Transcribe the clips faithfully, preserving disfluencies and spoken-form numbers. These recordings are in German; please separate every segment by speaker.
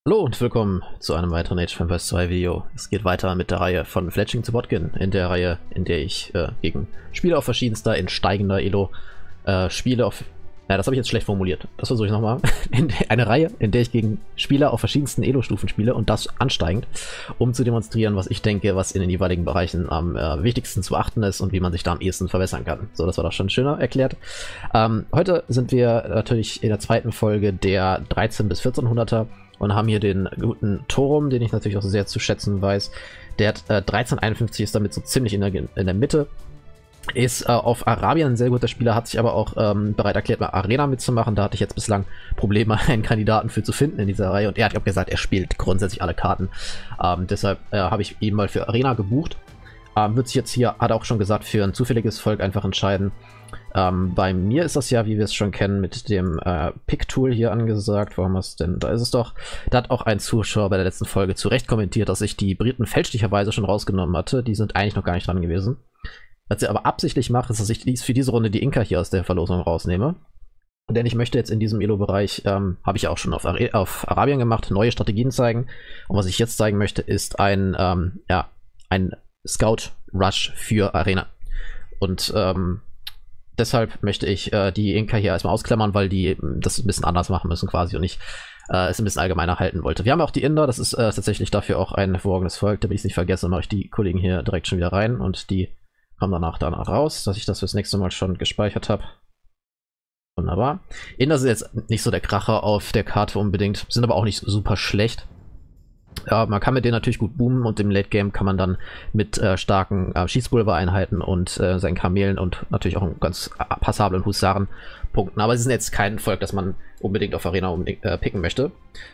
Speaker 1: Hallo und willkommen zu einem weiteren Age of Empires zwei Video. Es geht weiter mit der Reihe von Fletching to Botkin, in der Reihe, in der ich äh, gegen Spieler auf verschiedenster, in steigender Elo äh, Spiele auf... Ja, das habe ich jetzt schlecht formuliert. Das versuche ich nochmal. Eine Reihe, in der ich gegen Spieler auf verschiedensten Elo-Stufen spiele und das ansteigend, um zu demonstrieren, was ich denke, was in den jeweiligen Bereichen am äh, wichtigsten zu beachten ist und wie man sich da am ehesten verbessern kann. So, das war doch schon schöner erklärt. Ähm, heute sind wir natürlich in der zweiten Folge der dreizehn bis vierzehnhunderter und haben hier den guten Torum, den ich natürlich auch sehr zu schätzen weiß. Der hat äh, dreizehnhunderteinundfünfzig, ist damit so ziemlich in der, in der Mitte. Ist äh, auf Arabien ein sehr guter Spieler, hat sich aber auch ähm, bereit erklärt, mal Arena mitzumachen. Da hatte ich jetzt bislang Probleme, einen Kandidaten für zu finden in dieser Reihe. Und er hat auch gesagt, er spielt grundsätzlich alle Karten. Ähm, deshalb äh, habe ich ihn mal für Arena gebucht. Ähm, wird sich jetzt hier, hat er auch schon gesagt, für ein zufälliges Volk einfach entscheiden. Ähm, bei mir ist das ja, wie wir es schon kennen, mit dem äh, Pick-Tool hier angesagt. Warum ist denn? Da ist es doch. Da hat auch ein Zuschauer bei der letzten Folge zu Recht kommentiert, dass ich die Briten fälschlicherweise schon rausgenommen hatte. Die sind eigentlich noch gar nicht dran gewesen. Was ich aber absichtlich mache, ist, dass ich dies für diese Runde die Inka hier aus der Verlosung rausnehme. Denn ich möchte jetzt in diesem Elo-Bereich, ähm, habe ich ja auch schon auf, Ar auf Arabien gemacht, neue Strategien zeigen. Und was ich jetzt zeigen möchte, ist ein, ähm, ja, ein Scout-Rush für Arena. Und ähm, deshalb möchte ich äh, die Inka hier erstmal ausklammern, weil die das ein bisschen anders machen müssen quasi und ich äh, es ein bisschen allgemeiner halten wollte. Wir haben auch die Inder, das ist äh, tatsächlich dafür auch ein hervorragendes Volk. Damit ich es nicht vergesse, mache ich die Kollegen hier direkt schon wieder rein und die kommen danach danach raus, dass ich das fürs nächste Mal schon gespeichert habe. Wunderbar. Inder sind jetzt nicht so der Kracher auf der Karte unbedingt, sind aber auch nicht super schlecht. Ja, man kann mit denen natürlich gut boomen und im Late Game kann man dann mit äh, starken äh, Schießpulvereinheiten und äh, seinen Kamelen und natürlich auch einen ganz passablen Husaren punkten. Aber sie sind jetzt kein Volk, das man unbedingt auf Arena unbedingt, äh, picken möchte.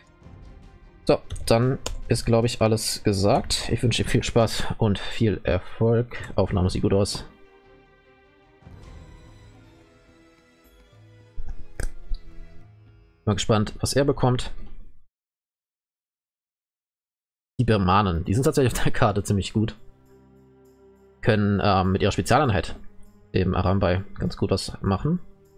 Speaker 1: So, dann ist, glaube ich, alles gesagt. Ich wünsche dir viel Spaß und viel Erfolg. Aufnahme sieht gut aus. Mal gespannt, was er bekommt. Die Birmanen, die sind tatsächlich auf der Karte ziemlich gut. Können ähm, mit ihrer Spezialeinheit, dem Arambai, ganz gut was machen.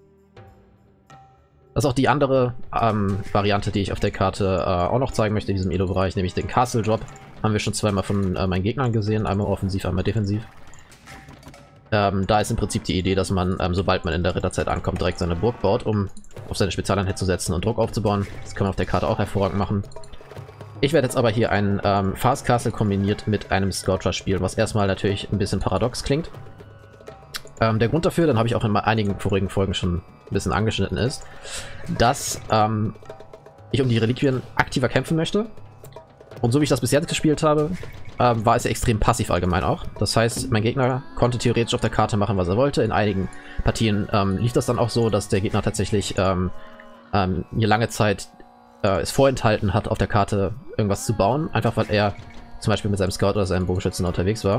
Speaker 1: Das ist auch die andere ähm, Variante, die ich auf der Karte äh, auch noch zeigen möchte in diesem Elo-Bereich, nämlich den Castle Drop. Haben wir schon zweimal von äh, meinen Gegnern gesehen, einmal offensiv, einmal defensiv. Ähm, da ist im Prinzip die Idee, dass man, ähm, sobald man in der Ritterzeit ankommt, direkt seine Burg baut, um auf seine Spezialeinheit zu setzen und Druck aufzubauen. Das kann man auf der Karte auch hervorragend machen. Ich werde jetzt aber hier ein ähm, Fast Castle kombiniert mit einem Scout Rush spielen, was erstmal natürlich ein bisschen paradox klingt. Ähm, der Grund dafür, dann habe ich auch in einigen vorigen Folgen schon ein bisschen angeschnitten, ist, dass ähm, ich um die Reliquien aktiver kämpfen möchte. Und so wie ich das bis jetzt gespielt habe, ähm, war es ja extrem passiv allgemein auch. Das heißt, mein Gegner konnte theoretisch auf der Karte machen, was er wollte. In einigen Partien ähm, lief das dann auch so, dass der Gegner tatsächlich ähm, ähm, mir lange Zeit äh, es vorenthalten hat, auf der Karte irgendwas zu bauen. Einfach weil er zum Beispiel mit seinem Scout oder seinem Bogenschützen unterwegs war.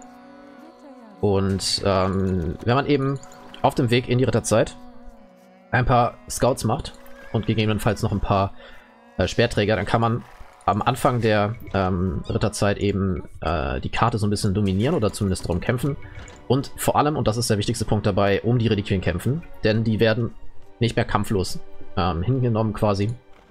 Speaker 1: Und ähm, wenn man eben auf dem Weg in die Ritterzeit ein paar Scouts macht und gegebenenfalls noch ein paar äh, Speerträger, dann kann man am Anfang der ähm, Ritterzeit eben äh, die Karte so ein bisschen dominieren oder zumindest darum kämpfen. Und vor allem, und das ist der wichtigste Punkt dabei, um die Reliquien kämpfen, denn die werden nicht mehr kampflos ähm, hingenommen quasi.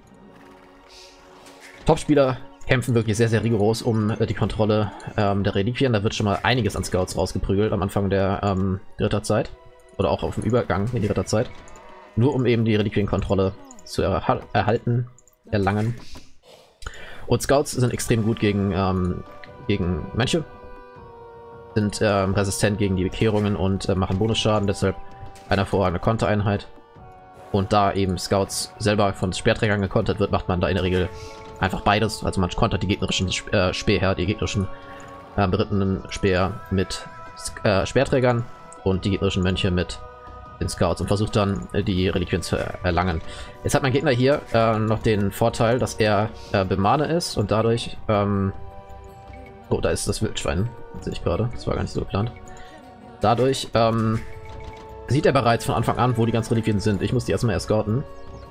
Speaker 1: Topspieler kämpfen wirklich sehr, sehr rigoros um äh, die Kontrolle ähm, der Reliquien. Da wird schon mal einiges an Scouts rausgeprügelt am Anfang der ähm, Ritterzeit. Oder auch auf dem Übergang in die Ritterzeit. Nur um eben die Reliquienkontrolle zu erha erhalten, erlangen. Und Scouts sind extrem gut gegen, ähm, gegen Mönche. Sind ähm, resistent gegen die Bekehrungen und äh, machen Bonusschaden. Deshalb eine hervorragende Kontereinheit. Und da eben Scouts selber von Speerträgern gekontert wird, macht man da in der Regel einfach beides. Also man kontert die gegnerischen äh, Speerherr, die gegnerischen äh, berittenen Speer mit äh, Speerträgern und die gegnerischen Mönche mit den Scouts und versucht dann äh, die Reliquien zu erlangen. Jetzt hat mein Gegner hier äh, noch den Vorteil, dass er äh, Bemane ist und dadurch ähm oh, da ist das Wildschwein, sehe ich gerade, das war gar nicht so geplant. Dadurch ähm, sieht er bereits von Anfang an, wo die ganzen Reliquien sind. Ich muss die erstmal erst scouten.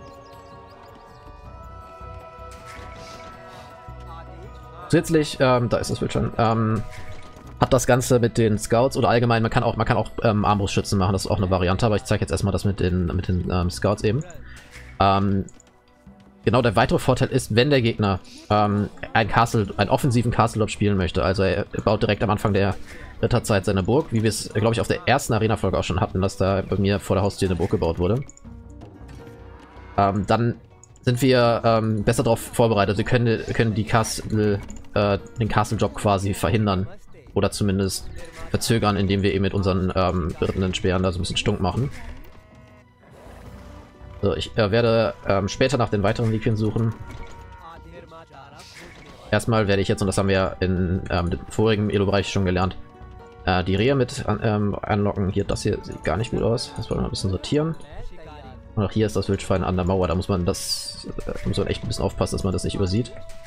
Speaker 1: Zusätzlich, ähm, da ist das Wildschwein, ähm, hat das Ganze mit den Scouts oder allgemein, man kann auch, man kann auch ähm, Armbrustschützen machen, das ist auch eine Variante, aber ich zeige jetzt erstmal das mit den, mit den ähm, Scouts eben. Ähm, Genau, der weitere Vorteil ist, wenn der Gegner ähm, ein Castle, einen offensiven Castle Drop spielen möchte, also er baut direkt am Anfang der Ritterzeit seine Burg, wie wir es, glaube ich, auf der ersten Arena-Folge auch schon hatten, dass da bei mir vor der Haustür eine Burg gebaut wurde. Ähm, dann sind wir ähm, besser darauf vorbereitet. Wir können, können die Castle, äh, den Castle-Job quasi verhindern. Oder zumindest verzögern, indem wir eben mit unseren ähm, berittenen Speeren da so ein bisschen stunk machen. So, ich äh, werde ähm, später nach den weiteren Reliquien suchen. Erstmal werde ich jetzt, und das haben wir in ähm, dem vorigen Elo-Bereich schon gelernt, äh, die Rehe mit an, ähm, anlocken. Hier, das hier sieht gar nicht gut aus. Das wollen wir ein bisschen sortieren. Und auch hier ist das Wildschwein an der Mauer. Da muss man das, äh, muss man echt ein bisschen aufpassen, dass man das nicht übersieht.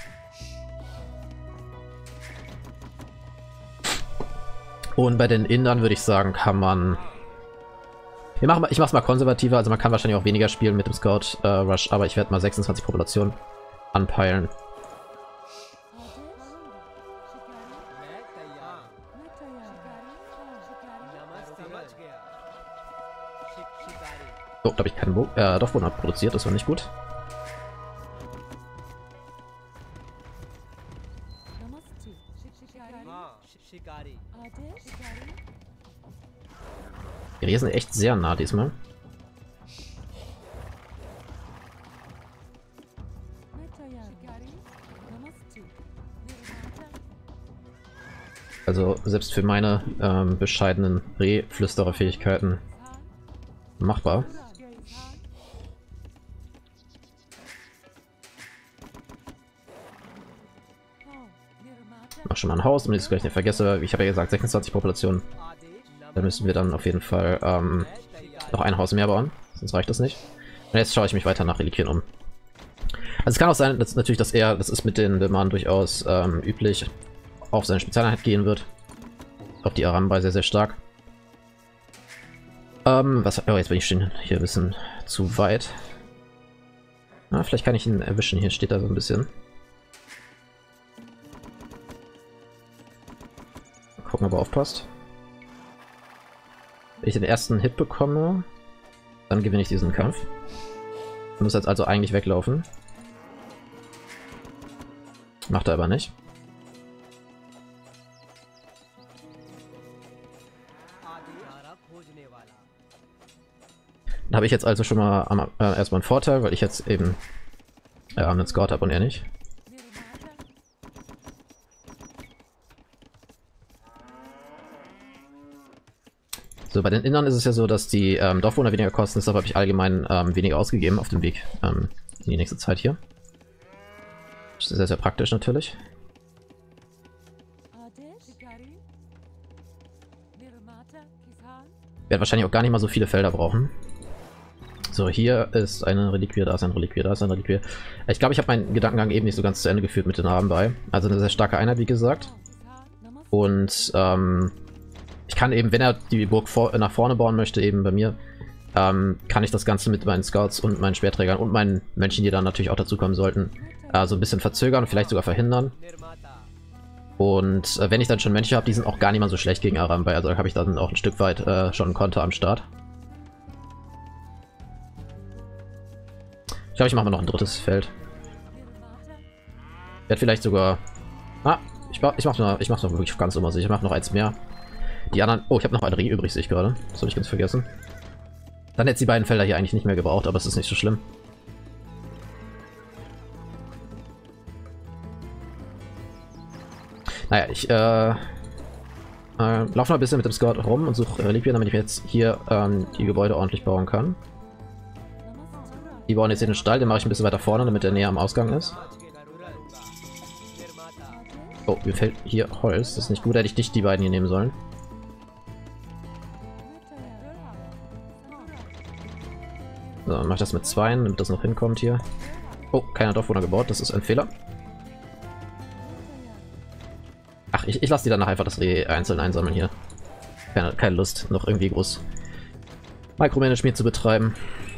Speaker 1: Und bei den Indern würde ich sagen, kann man... Wir machen, ich mache es mal konservativer, also man kann wahrscheinlich auch weniger spielen mit dem Scout äh, Rush, aber ich werde mal sechsundzwanzig Population anpeilen. Oh, da habe ich keinen Bo äh, Dorfbewohner produziert, das war nicht gut. Die Rehe sind echt sehr nah diesmal. Also selbst für meine ähm, bescheidenen Rehflüsterer-Fähigkeiten machbar. Mach schon mal ein Haus, damit ich es gleich nicht vergesse. Ich habe ja gesagt, sechsundzwanzig Populationen. Da müssen wir dann auf jeden Fall ähm, noch ein Haus mehr bauen, sonst reicht das nicht. Und jetzt schaue ich mich weiter nach Reliquien um. Also es kann auch sein, dass natürlich, dass er, das ist mit den Demanen durchaus ähm, üblich, auf seine Spezialeinheit gehen wird. Auf die Arambai sehr, sehr stark. Ähm, was, oh, jetzt bin ich schon hier ein bisschen zu weit. Na, vielleicht kann ich ihn erwischen, hier steht er so ein bisschen. Mal gucken, ob er aufpasst. Wenn ich den ersten Hit bekomme, dann gewinne ich diesen Kampf. Ich muss jetzt also eigentlich weglaufen. Macht er aber nicht. Da habe ich jetzt also schon mal am, äh, erstmal einen Vorteil, weil ich jetzt eben äh, einen Scout habe und er nicht. So, bei den Innern ist es ja so, dass die ähm, Dorfbewohner weniger kosten, deshalb habe ich allgemein ähm, weniger ausgegeben auf dem Weg ähm, in die nächste Zeit hier. Das ist sehr, sehr praktisch natürlich. Ich werde wahrscheinlich auch gar nicht mal so viele Felder brauchen. So, hier ist eine Reliquie, da ist ein Reliquie, da ist ein Reliquie. Ich glaube, ich habe meinen Gedankengang eben nicht so ganz zu Ende geführt mit den Arambai. Also eine sehr starke Einheit, wie gesagt. Und ähm, ich kann eben, wenn er die Burg vor, nach vorne bauen möchte, eben bei mir, ähm, kann ich das Ganze mit meinen Scouts und meinen Schwerträgern und meinen Menschen, die dann natürlich auch dazukommen sollten, äh, so ein bisschen verzögern und vielleicht sogar verhindern. Und äh, wenn ich dann schon Mönche habe, die sind auch gar nicht mal so schlecht gegen Arambai, also da habe ich dann auch ein Stück weit äh, schon einen Konter am Start. Ich glaube, ich mache mal noch ein drittes Feld. Ich werde vielleicht sogar... Ah, ich, ich mache noch, ich mach's noch wirklich ganz immer sicher. Ich mache noch eins mehr. Die anderen... Oh, ich habe noch eine Ring übrig, sehe ich gerade. Das habe ich ganz vergessen. Dann hätte die beiden Felder hier eigentlich nicht mehr gebraucht, aber es ist nicht so schlimm. Naja, ich äh, äh, laufe noch ein bisschen mit dem Scout rum und suche Reliquien, damit ich jetzt hier ähm, die Gebäude ordentlich bauen kann. Die bauen jetzt hier den Stall, den mache ich ein bisschen weiter vorne, damit der näher am Ausgang ist. Oh, mir fällt hier Holz. Das ist nicht gut, hätte ich nicht die beiden hier nehmen sollen. So, dann mache ich das mit zweien, damit das noch hinkommt hier. Oh, keiner Dorfbewohner gebaut, das ist ein Fehler. Ach, ich, ich lasse die danach einfach das Reh einzeln einsammeln hier. Keine, keine Lust, noch irgendwie groß Micromanagement zu betreiben.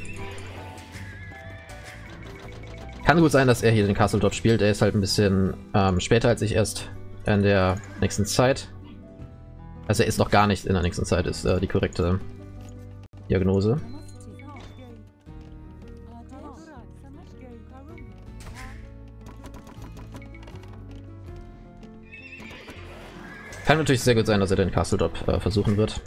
Speaker 1: Kann gut sein, dass er hier den Castle Drop spielt. Er ist halt ein bisschen ähm, später als ich erst in der nächsten Zeit. Also er ist noch gar nicht in der nächsten Zeit, ist äh, die korrekte Diagnose. Kann natürlich sehr gut sein, dass er den Castle Drop äh, versuchen wird.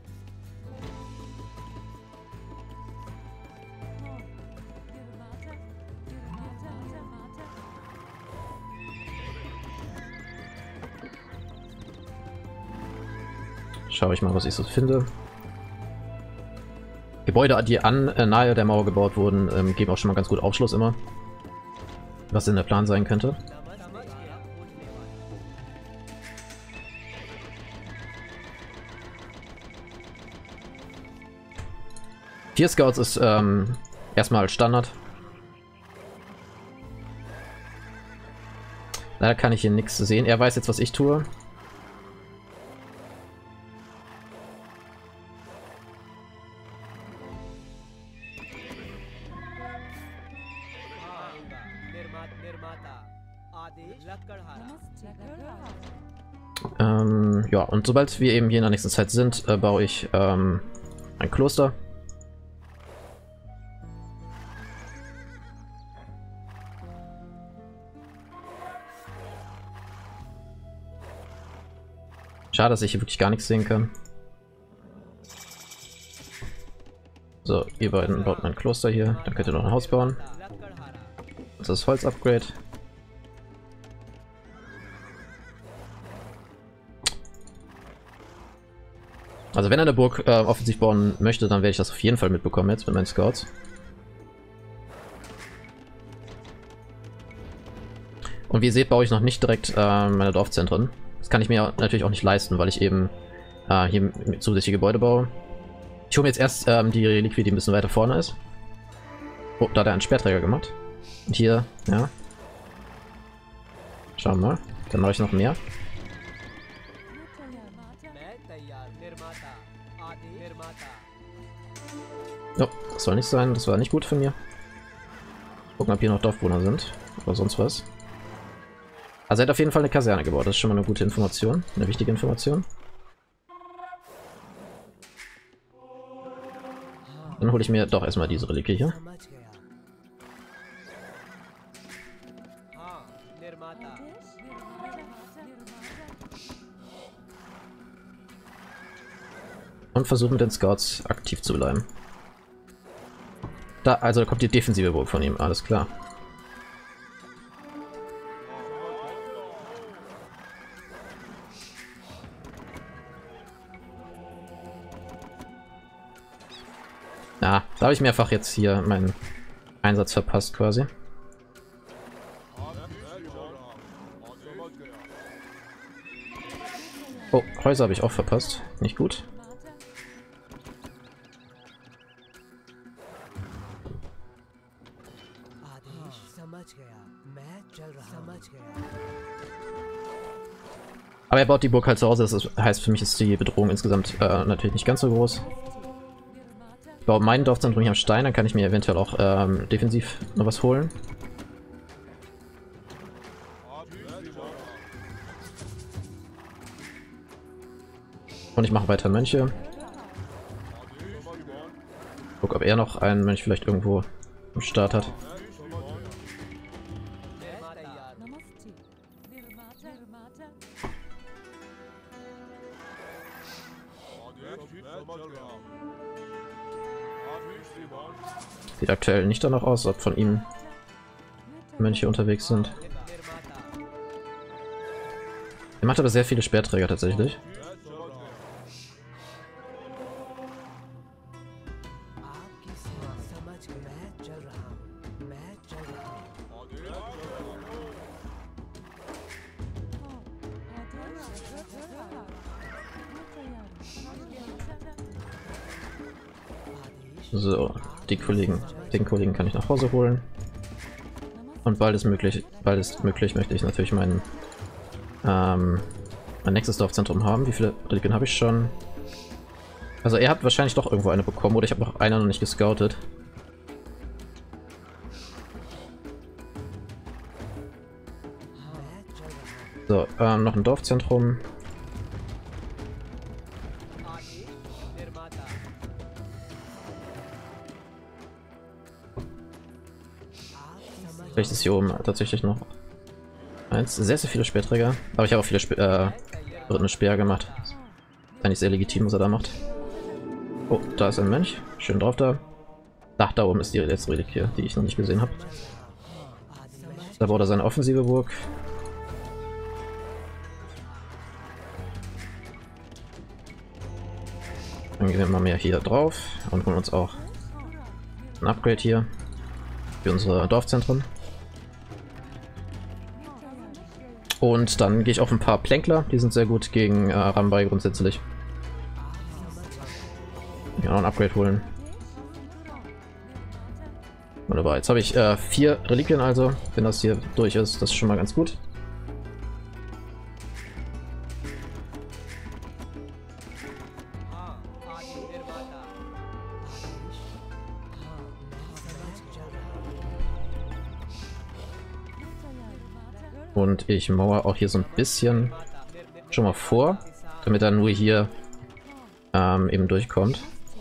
Speaker 1: Schaue ich mal, was ich so finde. Gebäude, die an äh, nahe der Mauer gebaut wurden, ähm, geben auch schon mal ganz gut Aufschluss immer, was denn der Plan sein könnte. Vier Scouts ist ähm, erstmal Standard. Leider kann ich hier nichts sehen. Er weiß jetzt, was ich tue. Ähm, ja, und sobald wir eben hier in der nächsten Zeit sind, äh, baue ich ähm, ein Kloster. Schade, dass ich hier wirklich gar nichts sehen kann. So, ihr beiden baut ein Kloster hier, dann könnt ihr noch ein Haus bauen. Das ist Holz-Upgrade. Also wenn er eine Burg äh, offensiv bauen möchte, dann werde ich das auf jeden Fall mitbekommen jetzt mit meinen Scouts. Und wie ihr seht, baue ich noch nicht direkt äh, meine Dorfzentren. Das kann ich mir natürlich auch nicht leisten, weil ich eben äh, hier zusätzliche Gebäude baue. Ich hole mir jetzt erst ähm, die Reliquie, die ein bisschen weiter vorne ist. Oh, da hat er einen Speerträger gemacht. Und hier, ja. Schauen wir mal. Dann mache ich noch mehr. Oh, das soll nicht sein. Das war nicht gut von mir. Gucken, ob hier noch Dorfbewohner sind. Oder sonst was. Also er hat auf jeden Fall eine Kaserne gebaut. Das ist schon mal eine gute Information. Eine wichtige Information. Dann hole ich mir doch erstmal diese Reliquie hier. Und versuche mit den Scouts aktiv zu bleiben. Da, also kommt die defensive Burg von ihm, alles klar. Ja, da habe ich mehrfach jetzt hier meinen Einsatz verpasst quasi. Oh, Häuser habe ich auch verpasst. Nicht gut. Aber er baut die Burg halt zu Hause, das heißt, für mich ist die Bedrohung insgesamt äh, natürlich nicht ganz so groß. Ich baue mein Dorfzentrum hier am Stein, dann kann ich mir eventuell auch ähm, defensiv noch was holen. Und ich mache weiter Mönche. Guck, ob er noch einen Mönch vielleicht irgendwo im Start hat. Sieht aktuell nicht danach aus, ob von ihm Mönche unterwegs sind. Er macht aber sehr viele Speerträger tatsächlich. So, die Kollegen, den Kollegen kann ich nach Hause holen. Und bald ist möglich, bald ist möglich, möchte ich natürlich meinen, ähm, mein nächstes Dorfzentrum haben. Wie viele Reliquien habe ich schon? Also er hat wahrscheinlich doch irgendwo eine bekommen, oder ich habe noch eine noch nicht gescoutet. So, ähm, noch ein Dorfzentrum. Vielleicht ist hier oben tatsächlich noch eins. Sehr, sehr viele Speerträger. Aber ich habe auch viele Spe äh, Wird eine Speer gemacht. Eigentlich sehr legitim, was er da macht. Oh, da ist ein Mönch. Schön drauf da. Ach, da oben ist die letzte Reliquie, die ich noch nicht gesehen habe. Da baut er seine offensive Burg. Dann gehen wir mal mehr hier drauf und holen uns auch ein Upgrade hier für unsere Dorfzentren. Und dann gehe ich auf ein paar Plänkler, die sind sehr gut gegen äh, Rambai grundsätzlich. Ja, noch ein Upgrade holen. Wunderbar, jetzt habe ich äh, vier Reliquien also, wenn das hier durch ist, das ist schon mal ganz gut. Und ich mauere auch hier so ein bisschen schon mal vor, damit er nur hier ähm, eben durchkommt.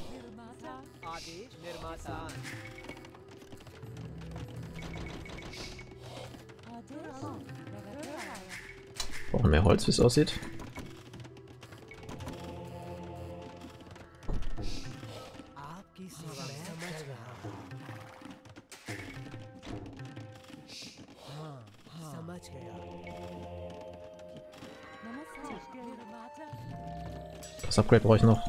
Speaker 1: Brauchen mehr Holz, wie es aussieht. Das Upgrade brauche ich noch.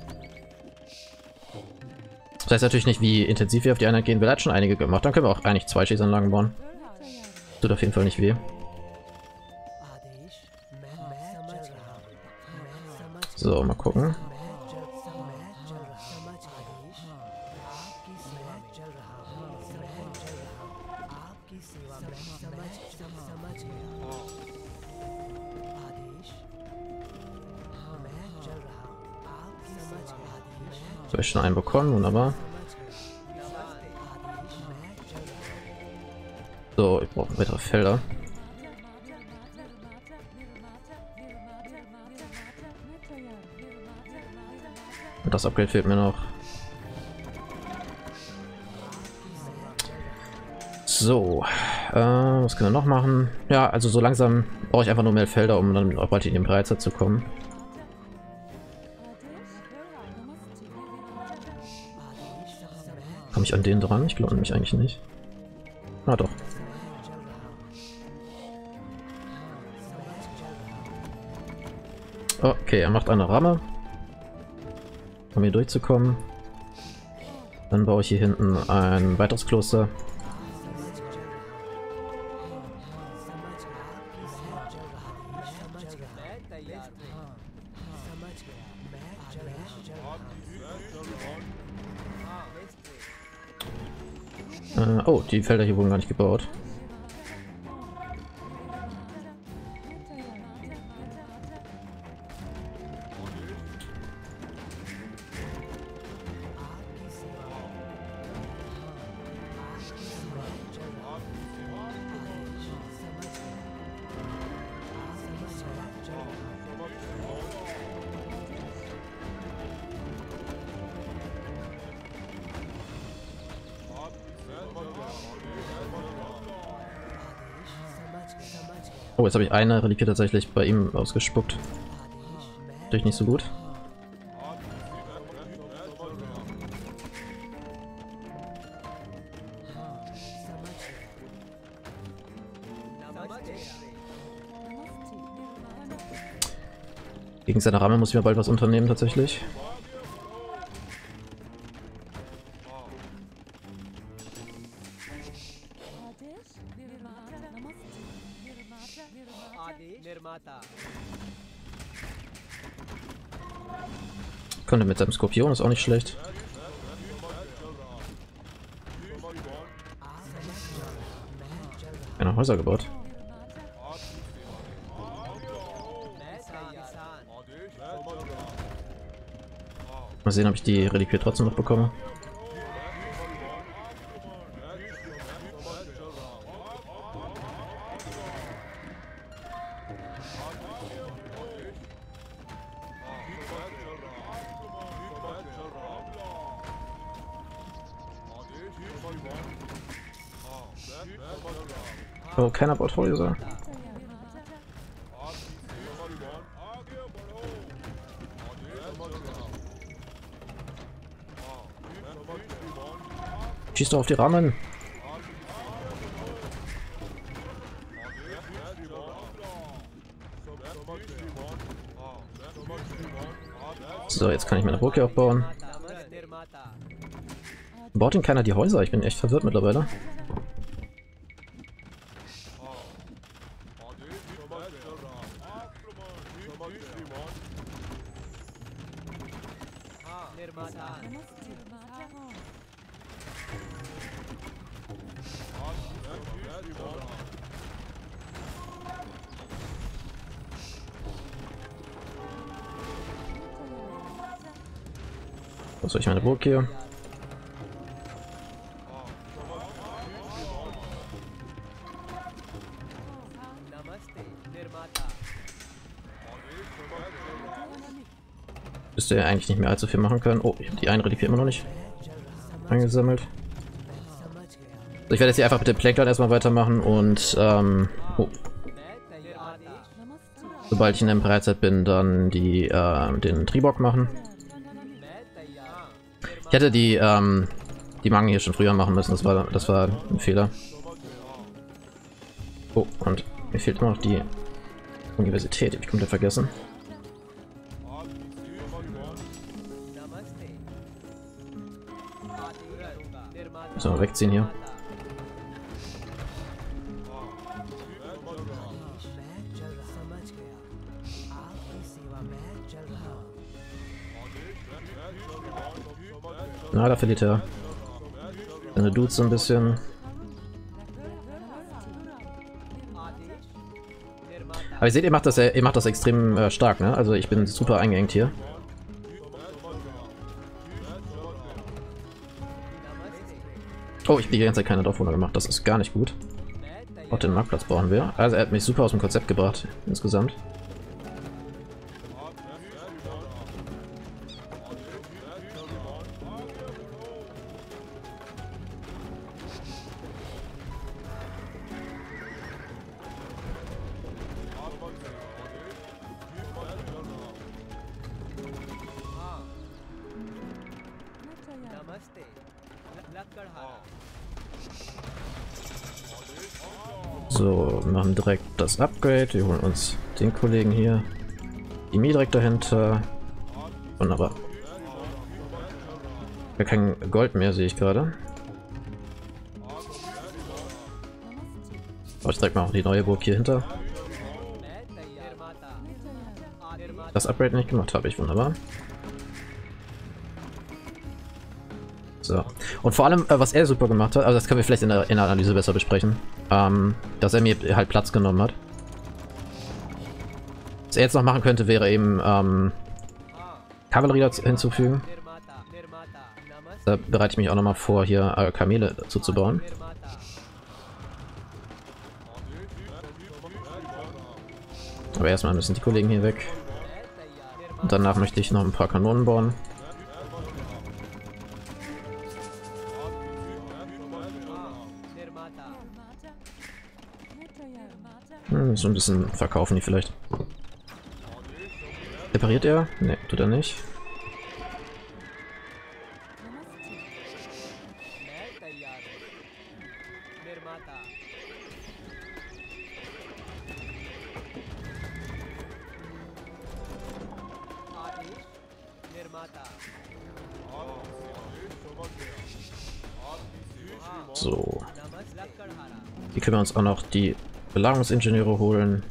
Speaker 1: Das heißt natürlich nicht, wie intensiv wir auf die Einheit gehen. Wir haben schon einige gemacht. Dann können wir auch eigentlich zwei Schießanlagen bauen. Tut auf jeden Fall nicht weh. So, mal gucken. So, ich schon einen bekommen, wunderbar. So, ich brauche weitere Felder. Und das Upgrade fehlt mir noch. So, äh, was können wir noch machen? Ja, also so langsam brauche ich einfach nur mehr Felder, um dann auch bald in den Breitzer zu kommen. Komme ich an den dran? Ich glaube nämlich eigentlich nicht. Ah, doch. Okay, er macht eine Ramme, um hier durchzukommen. Dann baue ich hier hinten ein weiteres Kloster. Äh, oh, die Felder hier wurden gar nicht gebaut. Oh, jetzt habe ich eine Reliquie tatsächlich bei ihm ausgespuckt. Natürlich nicht so gut. Gegen seine Ramme muss ich mir bald was unternehmen tatsächlich. Könnte mit seinem Skorpion, ist auch nicht schlecht. Eine Häuser gebaut. Mal sehen, ob ich die Reliquie trotzdem noch bekomme. Oh, keiner baut Häuser. schieß doch auf die Rahmen. So, jetzt kann ich meine Burg hier aufbauen. Baut denn keiner die Häuser? Ich bin echt verwirrt mittlerweile. Was soll ich meine Burg hier? Müsste ja eigentlich nicht mehr allzu viel machen können. Oh, ich habe die eine Reliquie immer noch nicht eingesammelt. Also ich werde jetzt hier einfach mit dem Plankton erstmal weitermachen und ähm, oh. Sobald ich in der Bereitschaft bin, dann die äh, den Tribok machen. Ich hätte die ähm, die Mangen hier schon früher machen müssen. Das war das war ein Fehler. Oh, und mir fehlt immer noch die Universität. Die hab ich komplett vergessen. So, wegziehen hier. Na, da verliert er seine Dudes so ein bisschen. Aber ihr seht, ihr macht das, ihr macht das extrem äh, stark, ne? Also ich bin super eingeengt hier. Oh, ich habe die ganze Zeit keine Dorfwohner gemacht. Das ist gar nicht gut. Auch den Marktplatz brauchen wir. Also er hat mich super aus dem Konzept gebracht, insgesamt. So, wir machen direkt das Upgrade. Wir holen uns den Kollegen hier. Die Mie direkt dahinter. Wunderbar. Wir kein Gold mehr, sehe ich gerade. Aber ich direkt mal auch die neue Burg hier hinter. Das Upgrade nicht gemacht habe ich, wunderbar. So. Und vor allem, äh, was er super gemacht hat, also das können wir vielleicht in der, in der Analyse besser besprechen, ähm, dass er mir halt Platz genommen hat. Was er jetzt noch machen könnte, wäre eben ähm, Kavallerie dazu hinzufügen. Da bereite ich mich auch nochmal vor, hier äh, Kamele dazu zu bauen. Aber erstmal müssen die Kollegen hier weg. Und danach möchte ich noch ein paar Kanonen bauen. Hm, so ein bisschen verkaufen die vielleicht. Repariert er? Ne, tut er nicht. So. Hier können wir uns auch noch die Belagerungsingenieure holen.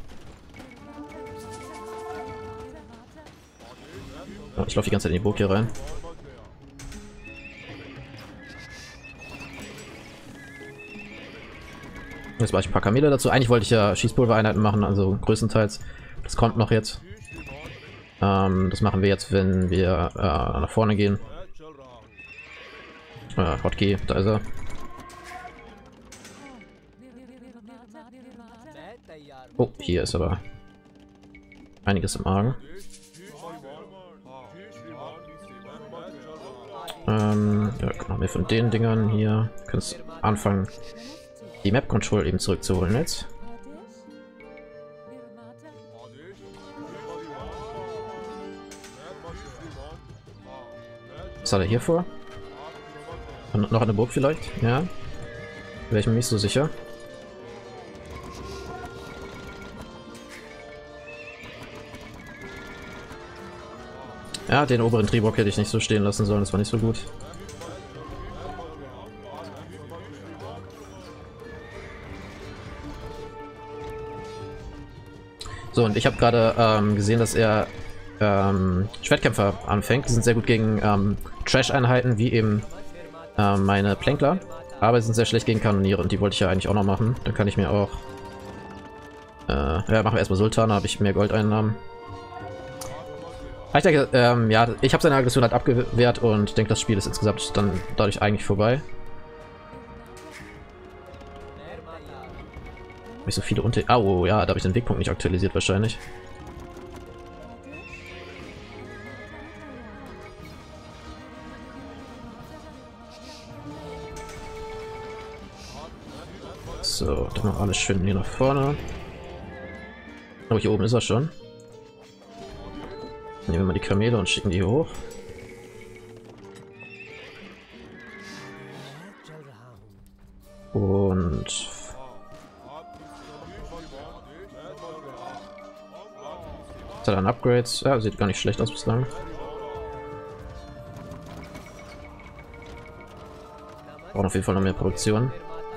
Speaker 1: Oh, ich laufe die ganze Zeit in die Burg hier rein. Jetzt mache ich ein paar Kamele dazu. Eigentlich wollte ich ja Schießpulvereinheiten machen, also größtenteils. Das kommt noch jetzt. Ähm, das machen wir jetzt, wenn wir äh, nach vorne gehen. Äh, Hotkey, da ist er. Oh, hier ist aber einiges im Argen. Ähm, ja, machen wir von den Dingern hier. Können anfangen, die Map Control eben zurückzuholen jetzt. Was hat er hier vor? Und noch eine Burg vielleicht? Ja. Wäre ich mir nicht so sicher. Ja, den oberen Tribock hätte ich nicht so stehen lassen sollen, das war nicht so gut. So, und ich habe gerade ähm, gesehen, dass er ähm, Schwertkämpfer anfängt. Die sind sehr gut gegen ähm, Trash-Einheiten, wie eben ähm, meine Plänkler. Aber sie sind sehr schlecht gegen Kanoniere und die wollte ich ja eigentlich auch noch machen. Dann kann ich mir auch... Äh, ja, machen wir erstmal Sultan, da habe ich mehr Goldeinnahmen. Ich denke, ähm, ja, ich habe seine Aggression halt abgewehrt und denke, das Spiel ist insgesamt dann dadurch eigentlich vorbei. Habe ich so viele unter... Oh, ja, da habe ich den Wegpunkt nicht aktualisiert wahrscheinlich. So, dann noch alles schön hier nach vorne. Oh, hier oben ist er schon. Nehmen wir mal die Kamele und schicken die hier hoch. Und... Ist er dann Upgrades? Ja, sieht gar nicht schlecht aus bislang. Brauchen auf jeden Fall noch mehr Produktion.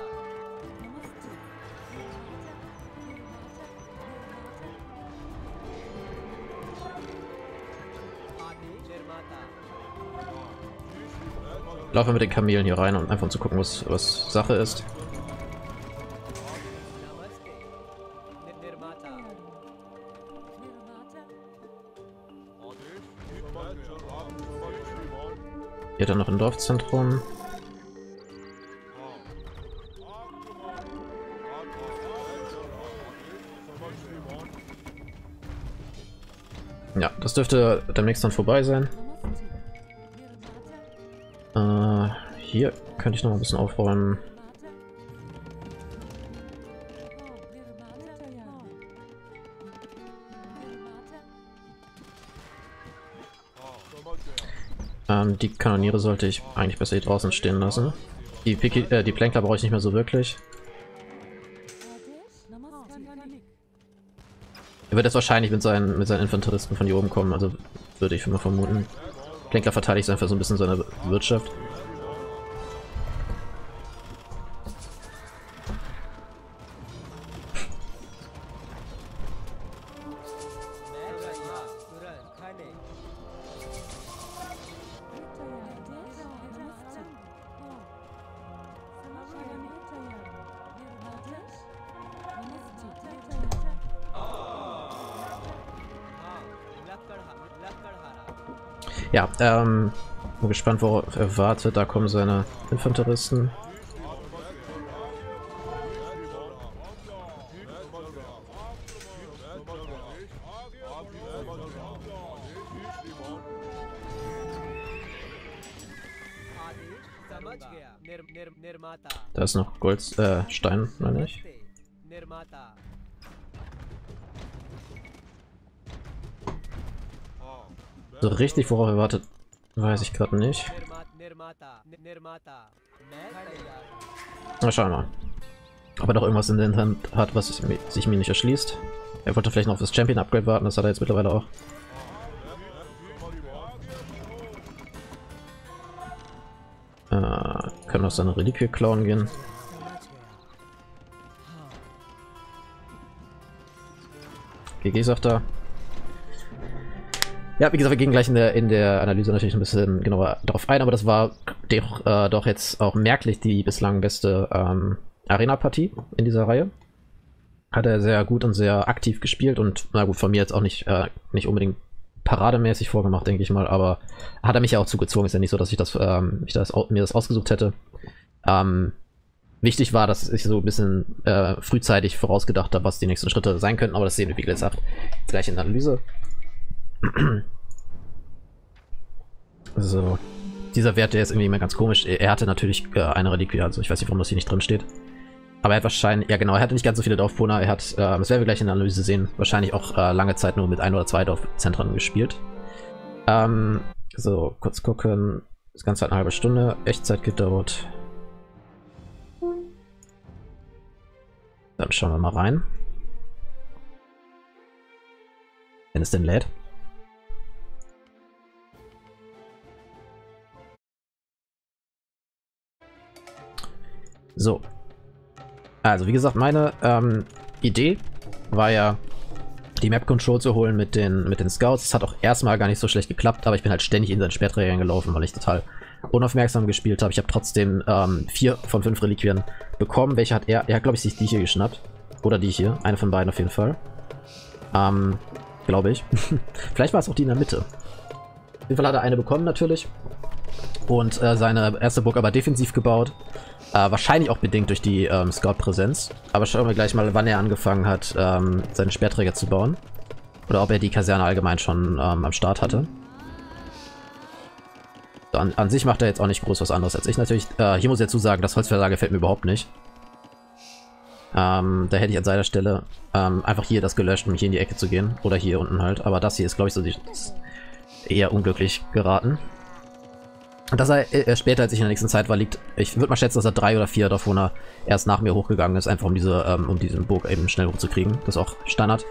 Speaker 1: Laufen wir mit den Kamelen hier rein, um einfach zu gucken, was, was Sache ist. Hier dann noch ein Dorfzentrum. Ja, das dürfte demnächst dann vorbei sein. Äh, hier könnte ich noch ein bisschen aufräumen. Ähm, die Kanoniere sollte ich eigentlich besser hier draußen stehen lassen. Die, Piki, äh, die Plänkler brauche ich nicht mehr so wirklich. Er wird jetzt wahrscheinlich mit seinen, mit seinen Infanteristen von hier oben kommen, also würde ich mal vermuten. Plänkler verteidigt einfach so ein bisschen seine Wirtschaft. Ja, ähm, bin gespannt, worauf er wartet. Da kommen seine Infanteristen. Da ist noch Gold, äh, Stein, meine ich. So richtig, worauf er wartet, weiß ich gerade nicht. Na, schauen wir mal. Ob er noch irgendwas in der Hand hat, was sich mir nicht erschließt. Er wollte vielleicht noch auf das Champion-Upgrade warten, das hat er jetzt mittlerweile auch. Äh, können wir seine Reliquie klauen gehen. G G sagt er. Ja, wie gesagt, wir gehen gleich in der, in der Analyse natürlich ein bisschen genauer darauf ein, aber das war doch, äh, doch jetzt auch merklich die bislang beste ähm, Arena-Partie in dieser Reihe. Hat er sehr gut und sehr aktiv gespielt und, na gut, von mir jetzt auch nicht, äh, nicht unbedingt parademäßig vorgemacht, denke ich mal, aber hat er mich ja auch zugezogen. Ist ja nicht so, dass ich das, ähm, ich das, mir das ausgesucht hätte. Ähm, wichtig war, dass ich so ein bisschen äh, frühzeitig vorausgedacht habe, was die nächsten Schritte sein könnten, aber das sehen wir, wie gesagt, gleich in der Analyse. So, dieser Wert, der ist irgendwie immer ganz komisch. Er hatte natürlich äh, eine Reliquie, also ich weiß nicht, warum das hier nicht drin steht. Aber er hat wahrscheinlich, ja genau, er hatte nicht ganz so viele Dorfbewohner. Er hat, äh, das werden wir gleich in der Analyse sehen, wahrscheinlich auch äh, lange Zeit nur mit ein oder zwei Dorfzentren gespielt. Ähm, so, kurz gucken. Das Ganze hat eine halbe Stunde Echtzeit gedauert. Dann schauen wir mal rein. Wenn es denn lädt. So. Also wie gesagt, meine ähm, Idee war ja, die Map Control zu holen mit den, mit den Scouts. Das hat auch erstmal gar nicht so schlecht geklappt, aber ich bin halt ständig in seinen Sperrträger gelaufen, weil ich total unaufmerksam gespielt habe. Ich habe trotzdem ähm, vier von fünf Reliquien bekommen. Welche hat er? Er hat, glaube ich, sich die hier geschnappt. Oder die hier. Eine von beiden auf jeden Fall. Ähm, glaube ich. Vielleicht war es auch die in der Mitte. Auf jeden Fall hat er eine bekommen natürlich. Und äh, seine erste Burg aber defensiv gebaut. Äh, wahrscheinlich auch bedingt durch die ähm, Scout-Präsenz. Aber schauen wir gleich mal, wann er angefangen hat, ähm, seinen Sperrträger zu bauen. Oder ob er die Kaserne allgemein schon ähm, am Start hatte. So, an, an sich macht er jetzt auch nicht groß was anderes als ich natürlich. Äh, hier muss ich dazu sagen, das Holzversager gefällt mir überhaupt nicht. Ähm, da hätte ich an seiner Stelle ähm, einfach hier das gelöscht, um hier in die Ecke zu gehen. Oder hier unten halt. Aber das hier ist, glaube ich, so die, eher unglücklich geraten. Und dass er äh, später, als ich in der nächsten Zeit war, liegt, ich würde mal schätzen, dass er drei oder vier Dorfwohner erst nach mir hochgegangen ist, einfach um diese, ähm, um diesen Burg eben schnell hochzukriegen. Das ist auch Standard.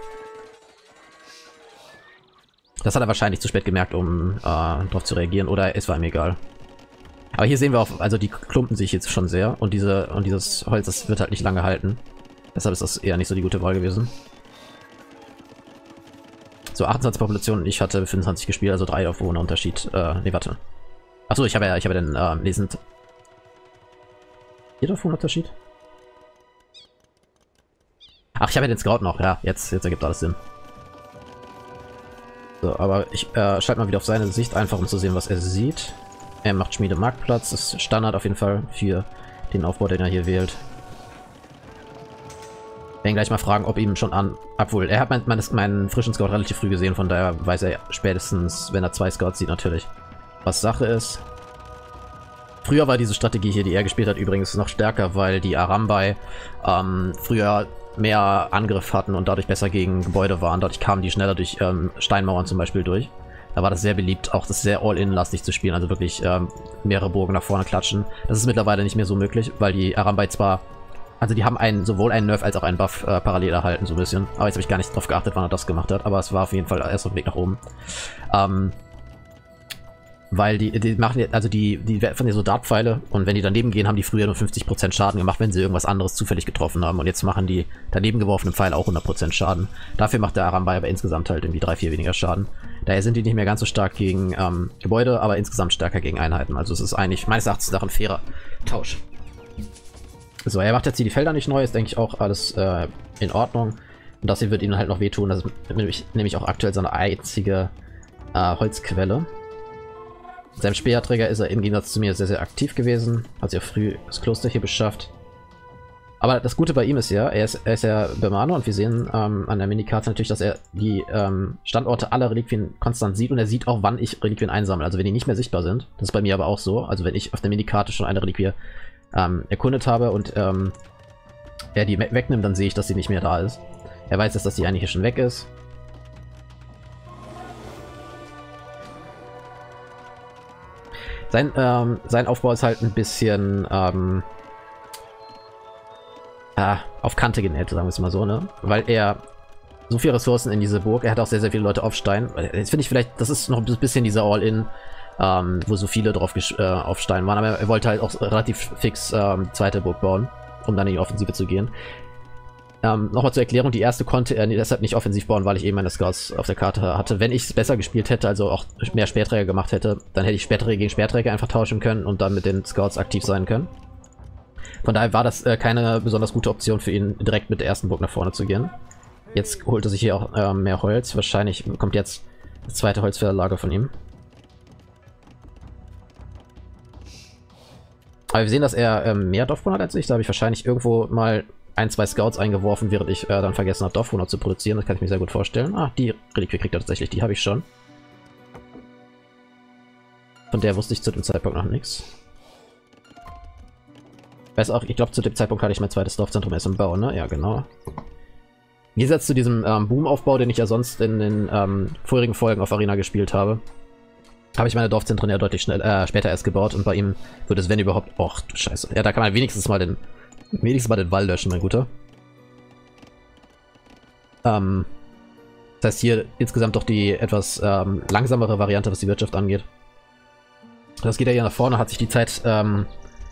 Speaker 1: Das hat er wahrscheinlich zu spät gemerkt, um äh, darauf zu reagieren, oder es war ihm egal. Aber hier sehen wir auch, also die klumpen sich jetzt schon sehr und diese und dieses Holz, das wird halt nicht lange halten. Deshalb ist das eher nicht so die gute Wahl gewesen. So, achtundzwanzig Populationen, ich hatte fünfundzwanzig gespielt, also drei Dorfwohner Unterschied. Äh, nee, warte. Achso, ich habe ja, ich habe ja den äh, lesend. Hier Dorfwohner Unterschied? Ach, ich habe ja den Scout noch, ja, jetzt, jetzt ergibt alles Sinn. So, aber ich äh, schalte mal wieder auf seine Sicht, einfach um zu sehen, was er sieht. Er macht Schmiede Marktplatz, das ist Standard auf jeden Fall für den Aufbau, den er hier wählt. Wir werden gleich mal fragen, ob ihm schon an... Obwohl, er hat meinen mein, mein frischen Scout relativ früh gesehen, von daher weiß er spätestens, wenn er zwei Scouts sieht, natürlich, was Sache ist. Früher war diese Strategie hier, die er gespielt hat, übrigens noch stärker, weil die Arambai ähm, früher mehr Angriff hatten und dadurch besser gegen Gebäude waren. Dadurch kamen die schneller durch ähm, Steinmauern zum Beispiel durch. Da war das sehr beliebt, auch das sehr all-in-lastig zu spielen, also wirklich ähm, mehrere Burgen nach vorne klatschen. Das ist mittlerweile nicht mehr so möglich, weil die Arambai zwar, also die haben einen, sowohl einen Nerf als auch einen Buff äh, parallel erhalten, so ein bisschen. Aber jetzt habe ich gar nicht drauf geachtet, wann er das gemacht hat, aber es war auf jeden Fall erst auf dem Weg nach oben. Ähm, weil die, die machen jetzt, also die, die werfen ja so Dartpfeile und wenn die daneben gehen, haben die früher nur fünfzig Prozent Schaden gemacht, wenn sie irgendwas anderes zufällig getroffen haben. Und jetzt machen die daneben geworfenen Pfeile auch hundert Prozent Schaden. Dafür macht der Arambai aber insgesamt halt irgendwie drei, vier weniger Schaden. Daher sind die nicht mehr ganz so stark gegen ähm, Gebäude, aber insgesamt stärker gegen Einheiten. Also es ist eigentlich meines Erachtens nach ein fairer Tausch. So, er macht jetzt hier die Felder nicht neu, ist denke ich auch alles äh, in Ordnung. Und das hier wird ihnen halt noch wehtun. Das ist nämlich, nämlich auch aktuell seine einzige äh, Holzquelle. Mit seinem Speerträger ist er im Gegensatz zu mir sehr, sehr aktiv gewesen. Hat sich auch früh das Kloster hier beschafft. Aber das Gute bei ihm ist ja, er ist, er ist ja Bemano und wir sehen ähm, an der Minikarte natürlich, dass er die ähm, Standorte aller Reliquien konstant sieht und er sieht auch, wann ich Reliquien einsammle. Also wenn die nicht mehr sichtbar sind. Das ist bei mir aber auch so. Also wenn ich auf der Minikarte schon eine Reliquie ähm, erkundet habe und ähm, er die wegnimmt, dann sehe ich, dass sie nicht mehr da ist. Er weiß jetzt, dass die eigentlich hier schon weg ist. Sein, ähm, sein Aufbau ist halt ein bisschen ähm, äh, auf Kante genäht, sagen wir es mal so, ne? Weil er so viele Ressourcen in diese Burg, er hat auch sehr, sehr viele Leute auf Stein. Jetzt finde ich vielleicht, das ist noch ein bisschen dieser All-In, ähm, wo so viele drauf äh, auf Stein waren, aber er wollte halt auch relativ fix ähm, zweite Burg bauen, um dann in die Offensive zu gehen. Ähm, Nochmal zur Erklärung, die erste konnte er deshalb nicht offensiv bauen, weil ich eben meine Scouts auf der Karte hatte. Wenn ich es besser gespielt hätte, also auch mehr Speerträger gemacht hätte, dann hätte ich Speerträger gegen Speerträger einfach tauschen können und dann mit den Scouts aktiv sein können. Von daher war das äh, keine besonders gute Option für ihn, direkt mit der ersten Burg nach vorne zu gehen. Jetzt holt er sich hier auch äh, mehr Holz. Wahrscheinlich kommt jetzt das zweite Holzverlager von ihm. Aber wir sehen, dass er ähm, mehr Dorfbewohner hat als ich. Da habe ich wahrscheinlich irgendwo mal ein, zwei Scouts eingeworfen, während ich äh, dann vergessen habe, Dorfbewohner zu produzieren. Das kann ich mir sehr gut vorstellen. Ah, die Reliquie kriegt er tatsächlich. Die habe ich schon. Von der wusste ich zu dem Zeitpunkt noch nichts. Weiß auch, ich glaube, zu dem Zeitpunkt hatte ich mein zweites Dorfzentrum erst im Bau, ne? Ja, genau. Im Gegensatz zu diesem ähm, Boom-Aufbau, den ich ja sonst in den ähm, vorigen Folgen auf Arena gespielt habe, habe ich meine Dorfzentren ja deutlich schnell, äh, später erst gebaut und bei ihm wird es, wenn überhaupt... Och, du Scheiße. Ja, da kann man wenigstens mal den, wenigstens mal den Wall löschen, mein Guter. Ähm, das heißt hier insgesamt doch die etwas ähm, langsamere Variante, was die Wirtschaft angeht. Das geht ja hier nach vorne, hat sich die Zeit ähm,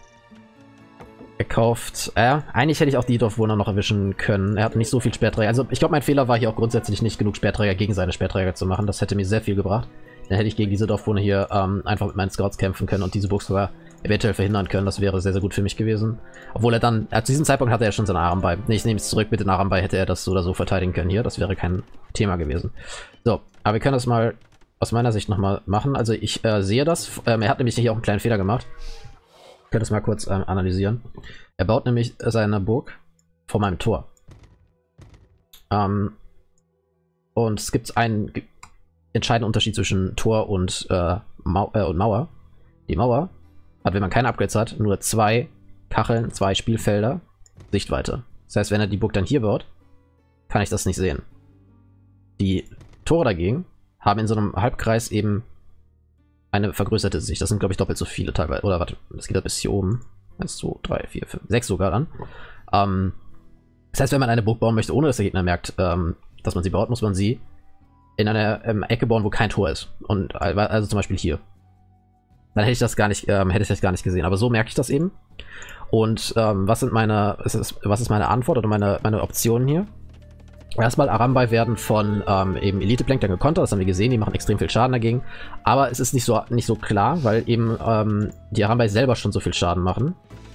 Speaker 1: gekauft. Äh, eigentlich hätte ich auch die Dorfwohner noch erwischen können. Er hat nicht so viel Sperrträger. Also ich glaube, mein Fehler war hier auch grundsätzlich nicht genug Sperrträger gegen seine Sperrträger zu machen. Das hätte mir sehr viel gebracht. Dann hätte ich gegen diese Dorfwohner hier ähm, einfach mit meinen Scouts kämpfen können und diese Burg sogar eventuell verhindern können. Das wäre sehr, sehr gut für mich gewesen. Obwohl er dann, äh, zu diesem Zeitpunkt hatte er schon seine Arambai. Nee, ich nehme es zurück, mit den Arambai hätte er das so oder so verteidigen können hier. Das wäre kein Thema gewesen. So, aber wir können das mal aus meiner Sicht nochmal machen. Also ich äh, sehe das. Ähm, er hat nämlich hier auch einen kleinen Fehler gemacht. Ich kann das mal kurz ähm, analysieren. Er baut nämlich seine Burg vor meinem Tor. Ähm, und es gibt einen entscheidenden Unterschied zwischen Tor und, äh, Mau äh, und Mauer. Die Mauer hat, wenn man keine Upgrades hat, nur zwei Kacheln, zwei Spielfelder, Sichtweite. Das heißt, wenn er die Burg dann hier baut, kann ich das nicht sehen. Die Tore dagegen haben in so einem Halbkreis eben eine vergrößerte Sicht. Das sind, glaube ich, doppelt so viele teilweise. Oder warte, das geht da bis hier oben. eins, zwei, drei, vier, fünf, sechs sogar dann. Ähm, das heißt, wenn man eine Burg bauen möchte, ohne dass der Gegner merkt, ähm, dass man sie baut, muss man sie in einer ähm, Ecke bauen, wo kein Tor ist. Und also zum Beispiel hier. Dann hätte ich das gar nicht, ähm, hätte ich das gar nicht gesehen. Aber so merke ich das eben. Und ähm, was sind meine, was ist, was ist meine Antwort oder meine, meine Optionen hier? Erstmal, Arambai werden von ähm, eben Elite-Plank dann gekontert, das haben wir gesehen, die machen extrem viel Schaden dagegen. Aber es ist nicht so, nicht so klar, weil eben ähm, die Arambai selber schon so viel Schaden machen.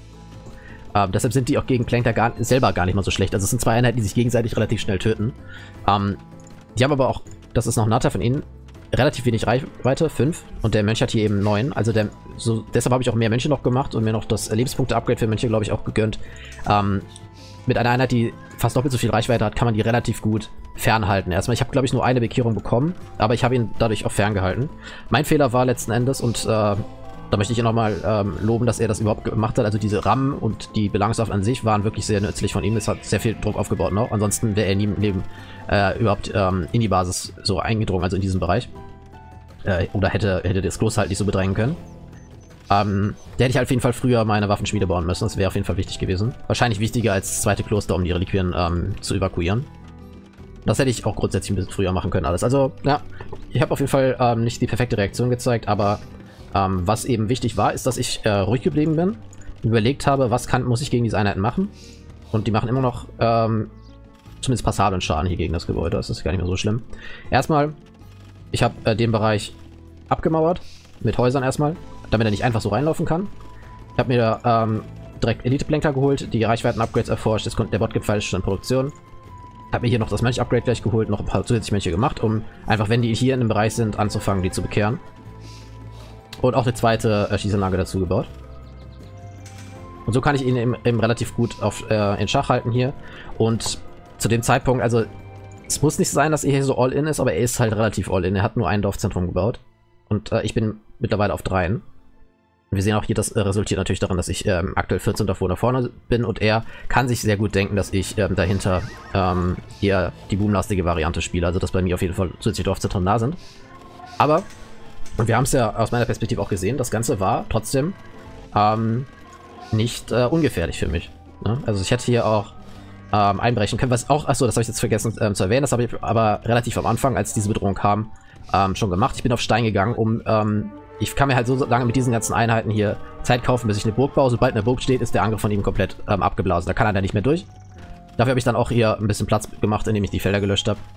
Speaker 1: Ähm, deshalb sind die auch gegen Plank da gar, selber gar nicht mal so schlecht. Also es sind zwei Einheiten, die sich gegenseitig relativ schnell töten. Ähm, die haben aber auch, das ist noch ein Nachteil von ihnen, relativ wenig Reichweite, fünf. Und der Mönch hat hier eben neun. Also der, so, deshalb habe ich auch mehr Mönche noch gemacht und mir noch das Lebenspunkte-Upgrade für Mönche, glaube ich, auch gegönnt. Ähm, mit einer Einheit, die fast doppelt so viel Reichweite hat, kann man die relativ gut fernhalten. Erstmal, ich habe, glaube ich, nur eine Bekehrung bekommen, aber ich habe ihn dadurch auch ferngehalten. Mein Fehler war letzten Endes, und äh, da möchte ich ihn nochmal ähm, loben, dass er das überhaupt gemacht hat. Also diese Ram und die Belangswaffen an sich waren wirklich sehr nützlich von ihm. Es hat sehr viel Druck aufgebaut noch. Ansonsten wäre er nie im Leben äh, überhaupt ähm, in die Basis so eingedrungen, also in diesem Bereich. Äh, oder hätte, hätte das Kloster halt nicht so bedrängen können. Ähm, da hätte ich auf jeden Fall früher meine Waffenschmiede bauen müssen. Das wäre auf jeden Fall wichtig gewesen. Wahrscheinlich wichtiger als das zweite Kloster, um die Reliquien ähm, zu evakuieren. Das hätte ich auch grundsätzlich ein bisschen früher machen können alles. Also, ja, ich habe auf jeden Fall ähm, nicht die perfekte Reaktion gezeigt, aber ähm, was eben wichtig war, ist, dass ich äh, ruhig geblieben bin, überlegt habe, was kann, muss ich gegen diese Einheiten machen. Und die machen immer noch ähm, zumindest passablen Schaden hier gegen das Gebäude. Das ist gar nicht mehr so schlimm. Erstmal, ich habe äh, den Bereich abgemauert, mit Häusern erstmal, damit er nicht einfach so reinlaufen kann. Ich habe mir ähm, direkt Elite-Planker geholt, die Reichweiten-Upgrades erforscht. Jetzt kommt der Bot-Gipfel schon in Produktion. Habe mir hier noch das Mönch-Upgrade gleich geholt, noch ein paar zusätzliche Mönche gemacht, um einfach, wenn die hier in dem Bereich sind, anzufangen, die zu bekehren. Und auch eine zweite äh, Schießanlage dazu gebaut. Und so kann ich ihn eben, eben relativ gut auf, äh, in Schach halten hier. Und zu dem Zeitpunkt, also es muss nicht sein, dass er hier so all-in ist, aber er ist halt relativ all-in. Er hat nur ein Dorfzentrum gebaut. Und äh, ich bin mittlerweile auf dreien. Wir sehen auch hier, das äh, resultiert natürlich daran, dass ich ähm, aktuell vierzehn davor nach vorne bin und er kann sich sehr gut denken, dass ich ähm, dahinter ähm, eher die boomlastige Variante spiele. Also dass bei mir auf jeden Fall zusätzliche Dorfzentren da sind. Aber, und wir haben es ja aus meiner Perspektive auch gesehen, das Ganze war trotzdem ähm, nicht äh, ungefährlich für mich. Ne? Also ich hätte hier auch ähm, einbrechen können, was auch, achso, das habe ich jetzt vergessen ähm, zu erwähnen, das habe ich aber relativ am Anfang, als diese Bedrohung kam, ähm, schon gemacht. Ich bin auf Stein gegangen, um... Ähm, Ich kann mir halt so lange mit diesen ganzen Einheiten hier Zeit kaufen, bis ich eine Burg baue. Sobald eine Burg steht, ist der Angriff von ihm komplett ähm, abgeblasen. Da kann er dann nicht mehr durch. Dafür habe ich dann auch hier ein bisschen Platz gemacht, indem ich die Felder gelöscht habe.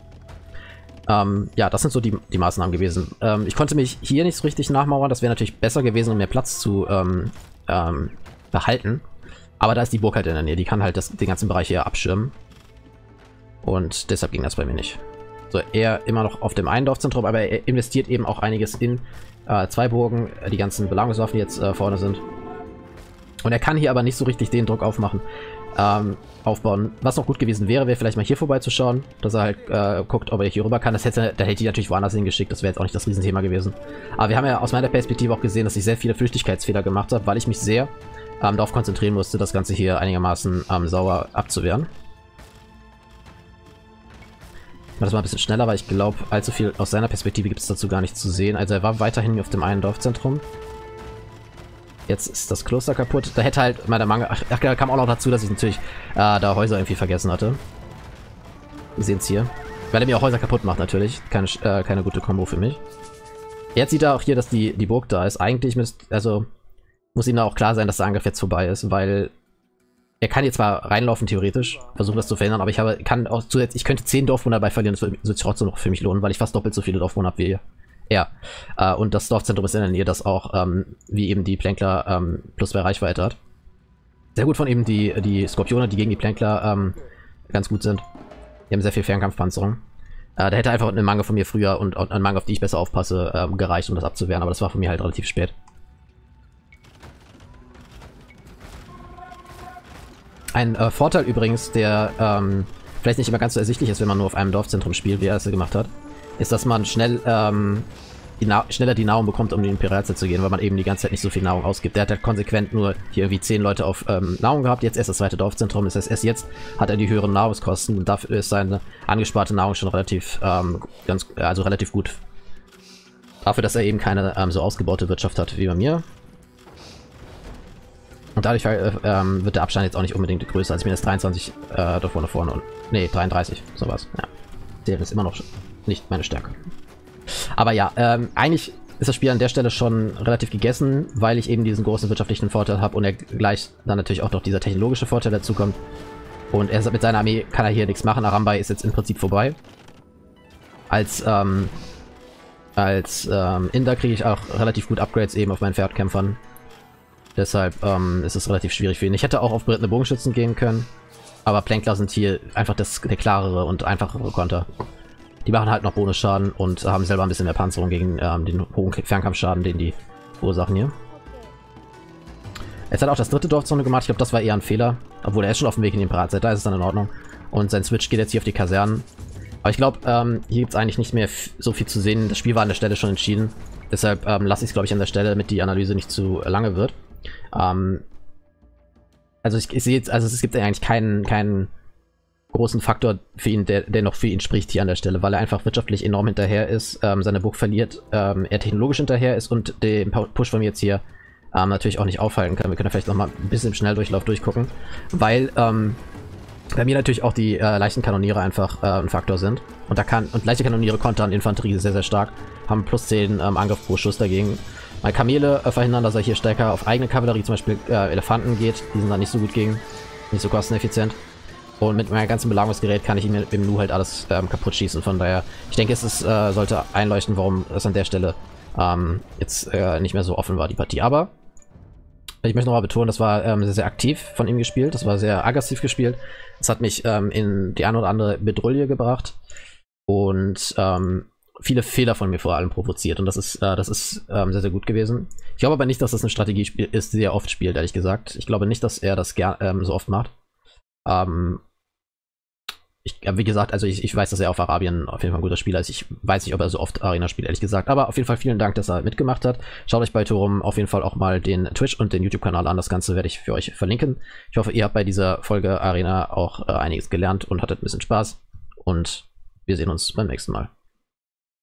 Speaker 1: Ähm, ja, das sind so die, die Maßnahmen gewesen. Ähm, ich konnte mich hier nicht so richtig nachmauern. Das wäre natürlich besser gewesen, um mehr Platz zu ähm, ähm, behalten. Aber da ist die Burg halt in der Nähe. Die kann halt das, den ganzen Bereich hier abschirmen. Und deshalb ging das bei mir nicht. So, er immer noch auf dem einen Dorfzentrum, aber er investiert eben auch einiges in äh, zwei Burgen, die ganzen Belagerungswaffen, die jetzt äh, vorne sind. Und er kann hier aber nicht so richtig den Druck aufmachen, ähm, aufbauen. Was noch gut gewesen wäre, wäre vielleicht mal hier vorbeizuschauen, dass er halt äh, guckt, ob er hier rüber kann. Das hätte, da hätte ich natürlich woanders hingeschickt, das wäre jetzt auch nicht das Riesenthema gewesen. Aber wir haben ja aus meiner Perspektive auch gesehen, dass ich sehr viele Flüchtigkeitsfehler gemacht habe, weil ich mich sehr ähm, darauf konzentrieren musste, das Ganze hier einigermaßen ähm, sauber abzuwehren. das mal ein bisschen schneller, weil ich glaube, allzu viel aus seiner Perspektive gibt es dazu gar nicht zu sehen. Also er war weiterhin auf dem einen Dorfzentrum. Jetzt ist das Kloster kaputt. Da hätte halt mal der Mangel... Ach, da kam auch noch dazu, dass ich natürlich äh, da Häuser irgendwie vergessen hatte. Wir sehen es hier. Weil er mir auch Häuser kaputt macht natürlich. Keine, äh, keine gute Kombo für mich. Jetzt sieht er auch hier, dass die, die Burg da ist. Eigentlich müsste... Also muss ihm da auch klar sein, dass der Angriff jetzt vorbei ist, weil... Er kann jetzt zwar reinlaufen, theoretisch, versuchen das zu verhindern, aber ich habe, kann auch zusätzlich, ich könnte zehn Dorfbewohner dabei verlieren, das würde sich trotzdem noch für mich lohnen, weil ich fast doppelt so viele Dorfbewohner habe wie er. Äh, und das Dorfzentrum ist in der Nähe, das auch, ähm, wie eben die Plänkler, ähm, plus zwei Reichweite hat. Sehr gut von eben die, die Skorpione, die gegen die Plänkler, ähm, ganz gut sind. Die haben sehr viel Fernkampfpanzerung. Äh, da hätte einfach eine Mangel von mir früher und, und eine Mangel, auf die ich besser aufpasse, ähm, gereicht, um das abzuwehren, aber das war von mir halt relativ spät. Ein äh, Vorteil übrigens, der ähm, vielleicht nicht immer ganz so ersichtlich ist, wenn man nur auf einem Dorfzentrum spielt, wie er es gemacht hat, ist, dass man schnell ähm, die schneller die Nahrung bekommt, um in die Imperialzeit zu gehen, weil man eben die ganze Zeit nicht so viel Nahrung ausgibt. Der hat halt konsequent nur hier irgendwie zehn Leute auf ähm, Nahrung gehabt, jetzt erst das zweite Dorfzentrum, das heißt, erst jetzt hat er die höheren Nahrungskosten und dafür ist seine angesparte Nahrung schon relativ, ähm, ganz, also relativ gut. Dafür, dass er eben keine ähm, so ausgebaute Wirtschaft hat wie bei mir. Und dadurch äh, ähm, wird der Abstand jetzt auch nicht unbedingt größer als minus dreiundzwanzig äh, da vorne vorne und. Nee, dreiunddreißig, sowas. Ja. Der ist immer noch nicht meine Stärke. Aber ja, ähm, eigentlich ist das Spiel an der Stelle schon relativ gegessen, weil ich eben diesen großen wirtschaftlichen Vorteil habe und er gleich dann natürlich auch noch dieser technologische Vorteil dazu kommt. Und er mit seiner Armee kann er hier nichts machen. Arambai ist jetzt im Prinzip vorbei. Als, ähm, als ähm, Inder kriege ich auch relativ gut Upgrades eben auf meinen Pferdkämpfern. Deshalb ähm, ist es relativ schwierig für ihn. Ich hätte auch auf berittene Bogenschützen gehen können, aber Plänkler sind hier einfach das, der klarere und einfachere Konter. Die machen halt noch Bonusschaden und haben selber ein bisschen mehr Panzerung gegen ähm, den hohen Fernkampfschaden, den die verursachen hier. Jetzt hat er auch das dritte Dorfzone gemacht. Ich glaube, das war eher ein Fehler. Obwohl, er ist schon auf dem Weg in die Imperatzeit. Da ist es dann in Ordnung. Und sein Switch geht jetzt hier auf die Kasernen. Aber ich glaube, ähm, hier gibt es eigentlich nicht mehr so viel zu sehen. Das Spiel war an der Stelle schon entschieden. Deshalb ähm, lasse ich es, glaube ich, an der Stelle, damit die Analyse nicht zu lange wird. Ähm, also ich, ich sehe jetzt, also es gibt eigentlich keinen, keinen großen Faktor für ihn, der, der noch für ihn spricht hier an der Stelle, weil er einfach wirtschaftlich enorm hinterher ist, ähm, seine Burg verliert, ähm, er technologisch hinterher ist und den Push von mir jetzt hier ähm, natürlich auch nicht aufhalten kann. Wir können vielleicht noch mal ein bisschen im Schnelldurchlauf durchgucken, weil ähm, bei mir natürlich auch die äh, leichten Kanoniere einfach äh, ein Faktor sind. Und da kann und leichte Kanoniere kontern Infanterie sehr, sehr stark, haben plus zehn ähm, Angriff pro Schuss dagegen. Meine Kamele äh, verhindern, dass er hier stärker auf eigene Kavallerie, zum Beispiel äh, Elefanten geht. Die sind da nicht so gut gegen, nicht so kosteneffizient. Und mit meinem ganzen Belagerungsgerät kann ich ihm im Nu halt alles ähm, kaputt schießen. Von daher, ich denke, es ist, äh, sollte einleuchten, warum es an der Stelle ähm, jetzt äh, nicht mehr so offen war, die Partie. Aber ich möchte nochmal betonen, das war ähm, sehr, sehr aktiv von ihm gespielt. Das war sehr aggressiv gespielt. Das hat mich ähm, in die eine oder andere Bedrulle gebracht. Und ähm, viele Fehler von mir vor allem provoziert. Und das ist, äh, das ist ähm, sehr, sehr gut gewesen. Ich glaube aber nicht, dass das ein Strategiespiel ist, die er oft spielt, ehrlich gesagt. Ich glaube nicht, dass er das gern, ähm, so oft macht. Ähm, ich, wie gesagt, also ich, ich weiß, dass er auf Arabien auf jeden Fall ein guter Spieler ist. Ich weiß nicht, ob er so oft Arena spielt, ehrlich gesagt. Aber auf jeden Fall vielen Dank, dass er mitgemacht hat. Schaut euch bei Torum auf jeden Fall auch mal den Twitch- und den YouTube-Kanal an. Das Ganze werde ich für euch verlinken. Ich hoffe, ihr habt bei dieser Folge Arena auch äh, einiges gelernt und hattet ein bisschen Spaß. Und wir sehen uns beim nächsten Mal.